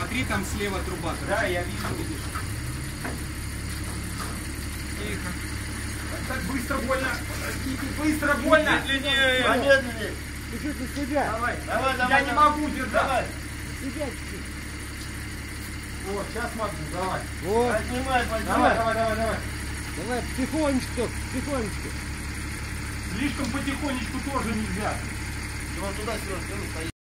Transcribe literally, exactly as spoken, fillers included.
Смотри, там слева труба. Да, я вижу. Тихо. Так быстро больно. Подождите, быстро больно. Медленнее. Помедленнее. Ты что, ты себя? Давай, давай, давай. Я давай. не могу держать. Давай. Себя чуть-чуть. Вот, сейчас могу, давай. Вот. Поднимай, поднимай. Давай. Давай, давай, давай. Давай, потихонечку, потихонечку. Слишком потихонечку тоже нельзя. Вон туда, Сереж, стоит.